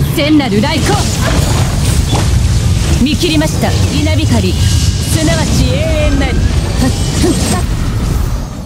聖なる来光。見切りました。稲光、すなわち永遠なり。